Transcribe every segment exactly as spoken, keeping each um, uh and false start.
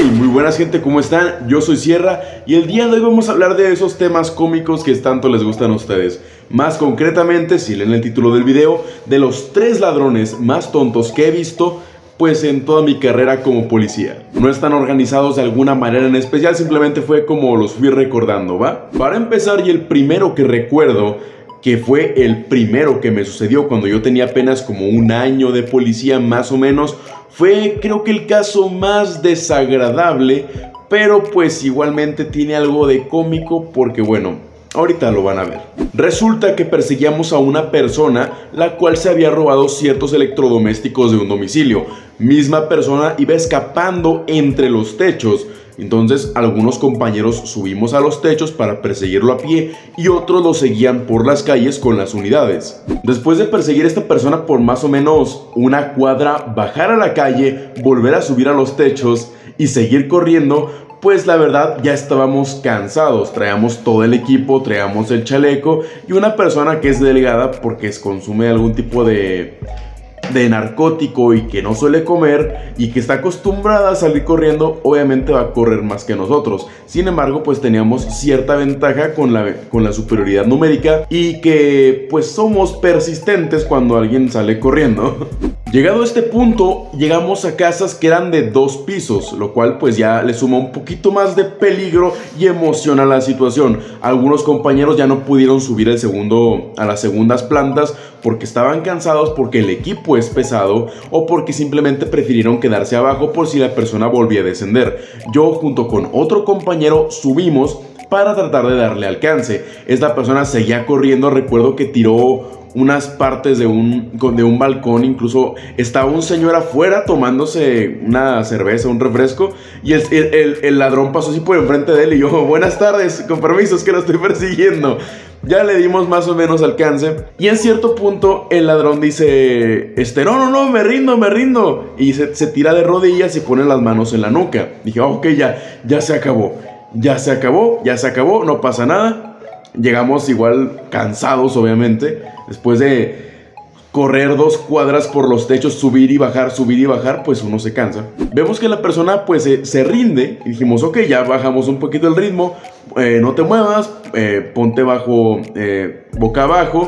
Hey, muy buenas gente, ¿cómo están? Yo soy Sierra y el día de hoy vamos a hablar de esos temas cómicos que tanto les gustan a ustedes. Más concretamente, si leen el título del video, de los tres ladrones más tontos que he visto pues en toda mi carrera como policía. No están organizados de alguna manera en especial, simplemente fue como los fui recordando, ¿va? Para empezar, y el primero que recuerdo, que fue el primero que me sucedió cuando yo tenía apenas como un año de policía más o menos, fue creo que el caso más desagradable, pero pues igualmente tiene algo de cómico porque bueno, ahorita lo van a ver. Resulta que perseguíamos a una persona la cual se había robado ciertos electrodomésticos de un domicilio. Misma persona iba escapando entre los techos. Entonces algunos compañeros subimos a los techos para perseguirlo a pie y otros lo seguían por las calles con las unidades. Después de perseguir a esta persona por más o menos una cuadra, bajar a la calle, volver a subir a los techos y seguir corriendo, pues la verdad ya estábamos cansados. Traíamos todo el equipo, traíamos el chaleco y una persona que es delgada porque consume algún tipo de... de narcótico y que no suele comer y que está acostumbrada a salir corriendo, obviamente va a correr más que nosotros. Sin embargo, pues teníamos cierta ventaja con la, con la superioridad numérica y que pues somos persistentes cuando alguien sale corriendo. Llegado a este punto, llegamos a casas que eran de dos pisos, lo cual pues ya le suma un poquito más de peligro y emoción a la situación. Algunos compañeros ya no pudieron subir el segundo, a las segundas plantas porque estaban cansados, porque el equipo es pesado o porque simplemente prefirieron quedarse abajo por si la persona volvía a descender. Yo junto con otro compañero subimos para tratar de darle alcance. Esta persona seguía corriendo, recuerdo que tiró unas partes de un, de un balcón, incluso estaba un señor afuera tomándose una cerveza, un refresco, y el, el, el ladrón pasó así por enfrente de él y yo, buenas tardes, con permiso, es que lo estoy persiguiendo. Ya le dimos más o menos alcance y en cierto punto el ladrón dice, este, no, no, no, me rindo, me rindo, y se, se tira de rodillas y pone las manos en la nuca. Dije, oh, ok, ya, ya se acabó, ya se acabó, ya se acabó, no pasa nada. Llegamos igual cansados, obviamente, después de correr dos cuadras por los techos, subir y bajar, subir y bajar, pues uno se cansa. Vemos que la persona pues se, se rinde y dijimos, ok, ya bajamos un poquito el ritmo, eh, no te muevas, eh, ponte bajo, eh, boca abajo,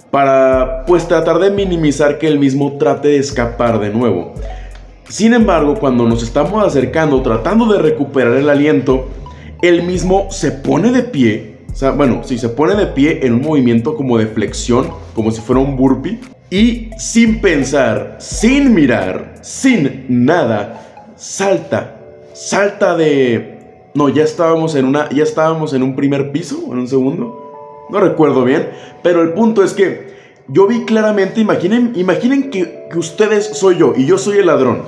para pues tratar de minimizar que él mismo trate de escapar de nuevo. Sin embargo, cuando nos estamos acercando, tratando de recuperar el aliento, él mismo se pone de pie. O sea, bueno, sí, se pone de pie en un movimiento como de flexión, como si fuera un burpee. Y sin pensar, sin mirar, sin nada, salta, salta de... No, ya estábamos en una, ya estábamos en un primer piso, o en un segundo. No recuerdo bien, pero el punto es que yo vi claramente, imaginen, imaginen que, que ustedes soy yo y yo soy el ladrón.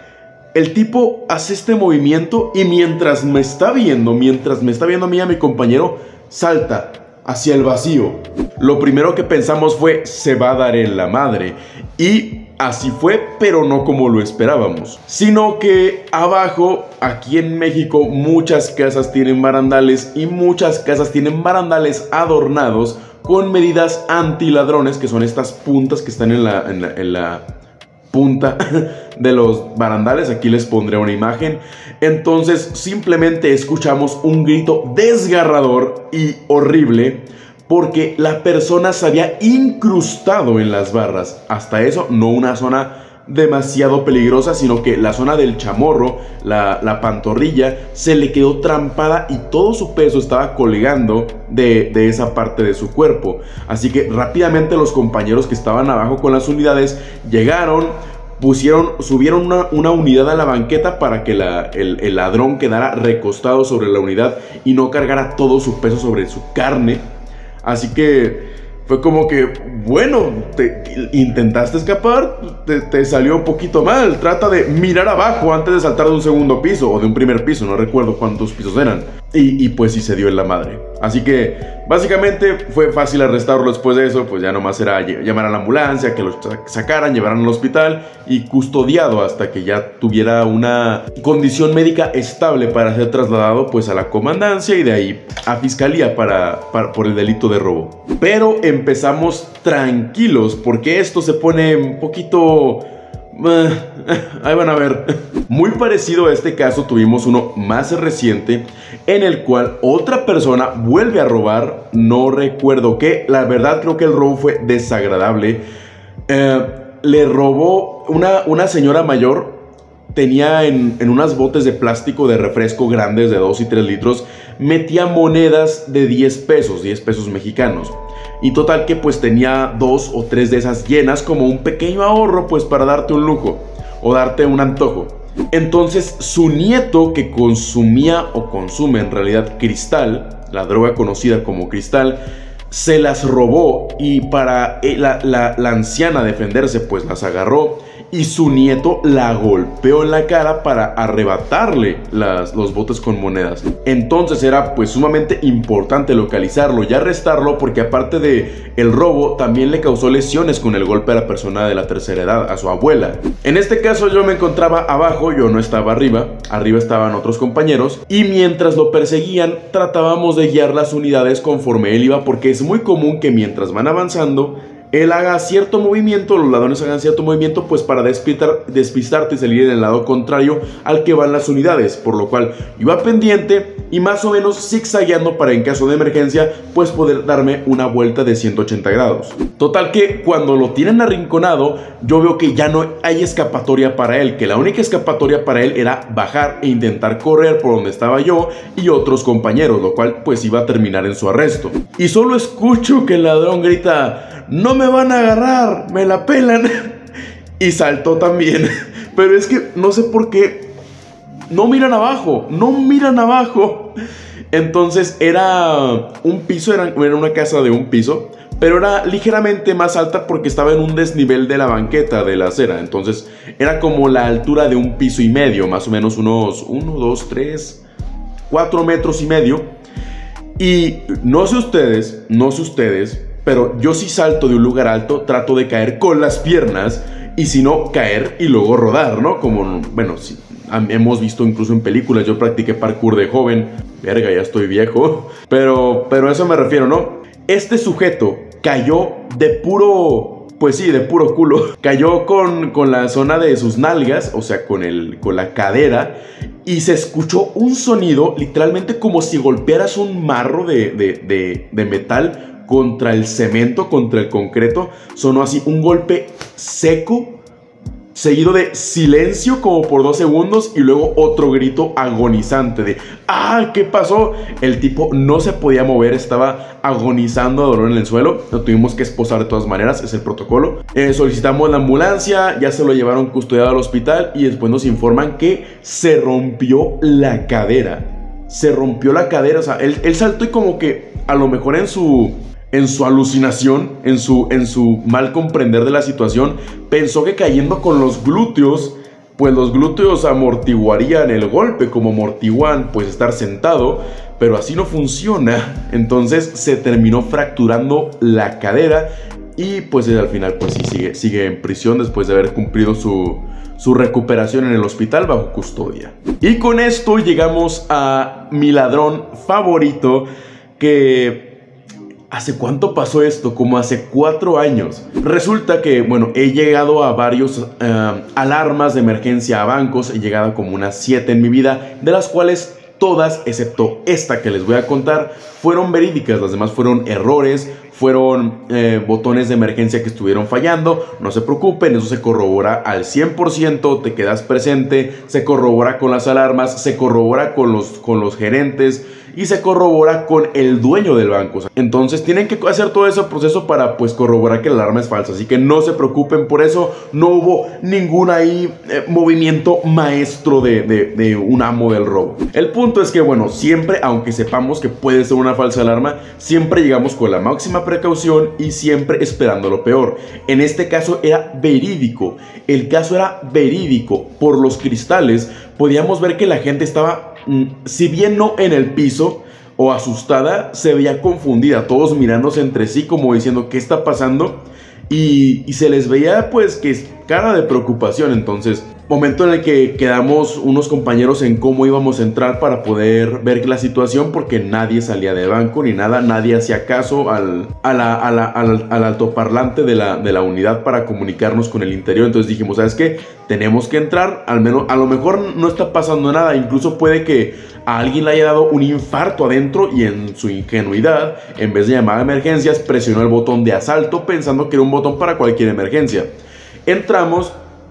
El tipo hace este movimiento y mientras me está viendo, mientras me está viendo a mí y a mi compañero, salta hacia el vacío. Lo primero que pensamos fue, se va a dar en la madre. Y así fue, pero no como lo esperábamos. Sino que abajo, aquí en México, muchas casas tienen barandales y muchas casas tienen barandales adornados con medidas antiladrones, que son estas puntas que están en la... En la, en la punta de los barandales. Aquí les pondré una imagen. Entonces simplemente escuchamos un grito desgarrador y horrible porque la persona se había incrustado en las barras. Hasta eso, no una zona demasiado peligrosa, sino que la zona del chamorro, la, la pantorrilla, se le quedó trampada y todo su peso estaba colgando de, de esa parte de su cuerpo. Así que rápidamente los compañeros que estaban abajo con las unidades llegaron, pusieron, subieron una, una unidad a la banqueta para que la, el, el ladrón quedara recostado sobre la unidad y no cargara todo su peso sobre su carne. Así que fue como que, bueno, te, intentaste escapar, te, te salió un poquito mal. Trata de mirar abajo antes de saltar de un segundo piso o de un primer piso, no recuerdo cuántos pisos eran. Y, y pues sí se dio en la madre. Así que básicamente fue fácil arrestarlo después de eso. Pues ya nomás era llamar a la ambulancia, que lo sacaran, llevaran al hospital y custodiado hasta que ya tuviera una condición médica estable para ser trasladado pues a la comandancia y de ahí a fiscalía para, para, por el delito de robo. Pero empezamos tranquilos porque esto se pone un poquito Eh, ahí van a ver. Muy parecido a este caso tuvimos uno más reciente en el cual otra persona vuelve a robar. No recuerdo qué. La verdad creo que el robo fue desagradable. Eh, le robó una, una señora mayor. Tenía en, en unas botes de plástico de refresco grandes de dos y tres litros. Metía monedas de diez pesos, diez pesos mexicanos. Y total que pues tenía dos o tres de esas llenas como un pequeño ahorro pues para darte un lujo o darte un antojo. Entonces su nieto, que consumía o consume en realidad cristal, la droga conocida como cristal, se las robó y para la, la, la anciana defenderse pues las agarró y su nieto la golpeó en la cara para arrebatarle las, los botes con monedas. Entonces era pues sumamente importante localizarlo y arrestarlo, porque aparte de el robo también le causó lesiones con el golpe a la persona de la tercera edad, a su abuela. En este caso yo me encontraba abajo, yo no estaba arriba, arriba estaban otros compañeros, y mientras lo perseguían tratábamos de guiar las unidades conforme él iba, porque es muy común que mientras van avanzando él haga cierto movimiento, los ladrones hagan cierto movimiento, pues para despistar, despistarte y salir en el lado contrario al que van las unidades, por lo cual iba pendiente y más o menos zigzagueando para en caso de emergencia, pues poder darme una vuelta de ciento ochenta grados. Total que cuando lo tienen arrinconado, yo veo que ya no hay escapatoria para él, que la única escapatoria para él era bajar e intentar correr por donde estaba yo y otros compañeros, lo cual pues iba a terminar en su arresto. Y solo escucho que el ladrón grita: ¡no me van a agarrar! ¡Me la pelan! Y saltó también. Pero es que no sé por qué no miran abajo, no miran abajo. Entonces era un piso, era, era una casa de un piso, pero era ligeramente más alta porque estaba en un desnivel de la banqueta de la acera. Entonces era como la altura de un piso y medio, más o menos unos uno, dos, tres, cuatro metros y medio. Y no sé ustedes, no sé ustedes, pero yo si salto de un lugar alto trato de caer con las piernas y si no, caer y luego rodar, ¿no? Como, bueno, si, hemos visto incluso en películas. Yo practiqué parkour de joven. Verga, ya estoy viejo. Pero, pero a eso me refiero, ¿no? Este sujeto cayó de puro... Pues sí, de puro culo. Cayó con, con la zona de sus nalgas, o sea, con, el, con la cadera. Y se escuchó un sonido literalmente como si golpearas un marro de, de, de, de metal contra el cemento, contra el concreto. Sonó así un golpe seco, seguido de silencio como por dos segundos y luego otro grito agonizante de ¡ah! ¿Qué pasó? El tipo no se podía mover, estaba agonizando de dolor en el suelo. Lo tuvimos que esposar de todas maneras, es el protocolo. Eh, solicitamos la ambulancia, ya se lo llevaron custodiado al hospital y después nos informan que se rompió la cadera. Se rompió la cadera, o sea, él, él saltó y como que a lo mejor en su... En su alucinación, en su, en su mal comprender de la situación, pensó que cayendo con los glúteos, pues los glúteos amortiguarían el golpe, como amortiguan pues estar sentado, pero así no funciona. Entonces se terminó fracturando la cadera y pues al final pues sí sigue, sigue en prisión después de haber cumplido su, su recuperación en el hospital bajo custodia. Y con esto llegamos a mi ladrón favorito, que... ¿hace cuánto pasó esto? Como hace cuatro años. Resulta que, bueno, he llegado a varios uh, alarmas de emergencia a bancos. He llegado a como unas siete en mi vida, de las cuales todas, excepto esta que les voy a contar, fueron verídicas. Las demás fueron errores, fueron eh, botones de emergencia que estuvieron fallando. No se preocupen, eso se corrobora al cien por ciento, te quedas presente, se corrobora con las alarmas, se corrobora con los, con los gerentes y se corrobora con el dueño del banco. Entonces tienen que hacer todo ese proceso para pues corroborar que la alarma es falsa. Así que no se preocupen por eso. No hubo ningún ahí eh, movimiento maestro de, de, de un amo del robo. El punto es que, bueno, siempre, aunque sepamos que puede ser una falsa alarma, siempre llegamos con la máxima precaución y siempre esperando lo peor. En este caso era verídico. El caso era verídico. Por los cristales podíamos ver que la gente estaba... si bien no en el piso o asustada, se veía confundida, todos mirándose entre sí como diciendo ¿qué está pasando? Y, y se les veía pues que es cara de preocupación. Entonces Momento en el que quedamos unos compañeros en cómo íbamos a entrar para poder ver la situación, porque nadie salía del banco ni nada, nadie hacía caso al, a la, a la, al, al altoparlante de la, de la unidad para comunicarnos con el interior. Entonces dijimos, ¿sabes qué? Tenemos que entrar, al menos, a lo mejor no está pasando nada, incluso puede que a alguien le haya dado un infarto adentro y en su ingenuidad, en vez de llamar a emergencias, presionó el botón de asalto pensando que era un botón para cualquier emergencia. Entramos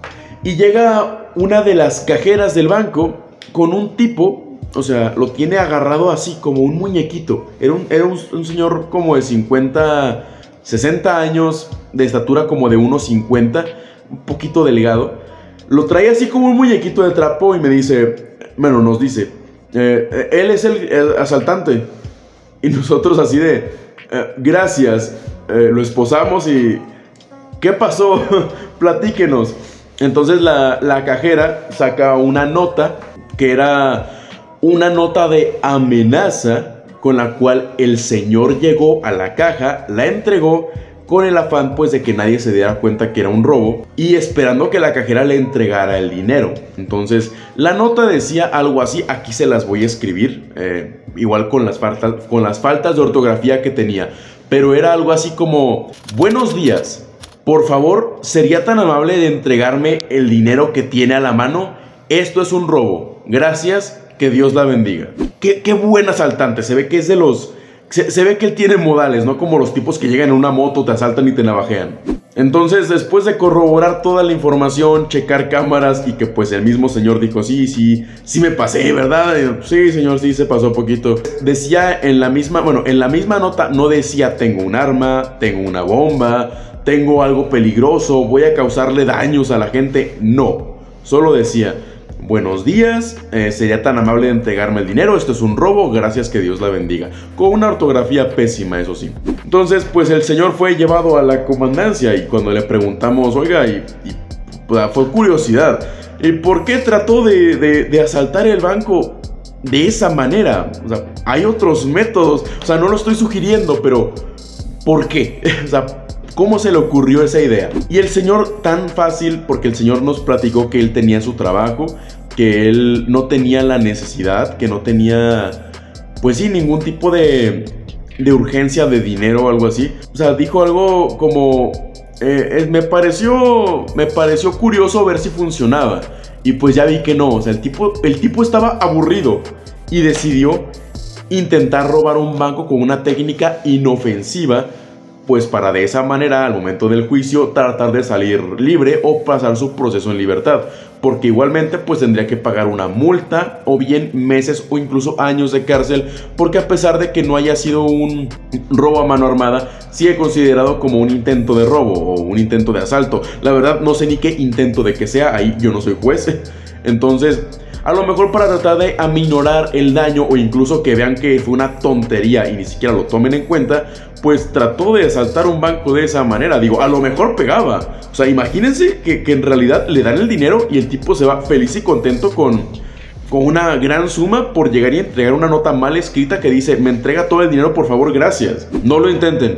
y llega una de las cajeras del banco con un tipo, o sea, lo tiene agarrado así como un muñequito. Era un, era un, un señor como de cincuenta, sesenta años, de estatura como de uno cincuenta, un poquito delgado. Lo trae así como un muñequito de trapo y me dice, bueno, nos dice, eh, él es el, el asaltante. Y nosotros así de, eh, gracias, eh, lo esposamos y... ¿qué pasó? Platíquenos. Entonces la, la cajera saca una nota que era una nota de amenaza con la cual el señor llegó a la caja, la entregó con el afán pues de que nadie se diera cuenta que era un robo y esperando que la cajera le entregara el dinero. Entonces la nota decía algo así, aquí se las voy a escribir, eh, igual con las, faltas, con las faltas de ortografía que tenía, pero era algo así como, buenos días. Por favor, ¿sería tan amable de entregarme el dinero que tiene a la mano? Esto es un robo. Gracias, que Dios la bendiga. Qué, qué buen asaltante. Se ve que es de los... Se, se ve que él tiene modales, no como los tipos que llegan en una moto, te asaltan y te navajean. Entonces, después de corroborar toda la información, checar cámaras y que pues el mismo señor dijo, sí, sí, sí me pasé, ¿verdad? Y, sí, señor, sí, se pasó poquito. Decía en la misma, bueno, en la misma nota no decía tengo un arma, tengo una bomba... tengo algo peligroso, voy a causarle daños a la gente. No, solo decía, buenos días, eh, sería tan amable de entregarme el dinero, esto es un robo, gracias, que Dios la bendiga. Con una ortografía pésima, eso sí. Entonces, pues el señor fue llevado a la comandancia y cuando le preguntamos, oiga, y, y pues, fue curiosidad, ¿y por qué trató de, de, de asaltar el banco de esa manera? O sea, hay otros métodos, o sea, no lo estoy sugiriendo, pero ¿por qué? O sea, ¿cómo se le ocurrió esa idea? Y el señor tan fácil, porque el señor nos platicó que él tenía su trabajo, que él no tenía la necesidad, que no tenía, pues sí, ningún tipo de, de urgencia de dinero o algo así. O sea, dijo algo como, eh, me pareció, me pareció curioso ver si funcionaba. Y pues ya vi que no, o sea, el tipo, el tipo estaba aburrido y decidió intentar robar un banco con una técnica inofensiva, pues para de esa manera al momento del juicio tratar de salir libre o pasar su proceso en libertad, porque igualmente pues tendría que pagar una multa o bien meses o incluso años de cárcel, porque a pesar de que no haya sido un robo a mano armada, sigue considerado como un intento de robo o un intento de asalto. La verdad no sé ni qué intento de que sea, ahí yo no soy juez. Entonces, a lo mejor para tratar de aminorar el daño o incluso que vean que fue una tontería y ni siquiera lo tomen en cuenta, pues trató de asaltar un banco de esa manera. Digo, a lo mejor pegaba. O sea, imagínense que, que en realidad le dan el dinero y el tipo se va feliz y contento con, con una gran suma por llegar y entregar una nota mal escrita que dice, me entrega todo el dinero, por favor, gracias. No lo intenten.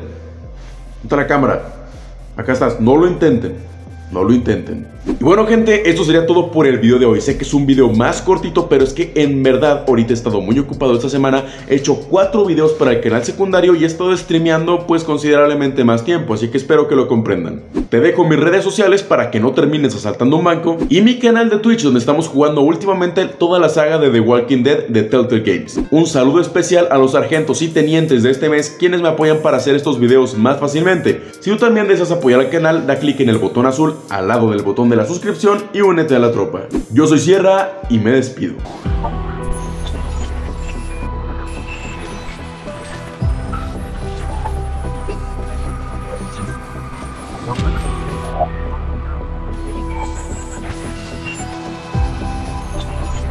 Está la cámara. Acá estás. No lo intenten. No lo intenten. Y bueno, gente, esto sería todo por el video de hoy. Sé que es un video más cortito, pero es que en verdad ahorita he estado muy ocupado esta semana. He hecho cuatro videos para el canal secundario y he estado streameando pues considerablemente más tiempo, así que espero que lo comprendan. Te dejo mis redes sociales para que no termines asaltando un banco y mi canal de Twitch, donde estamos jugando últimamente toda la saga de The Walking Dead de Telltale Games. Un saludo especial a los sargentos y tenientes de este mes, quienes me apoyan para hacer estos videos más fácilmente. Si tú también deseas apoyar al canal, da clic en el botón azul al lado del botón de la suscripción y únete a la tropa. Yo soy Sierra y me despido. No.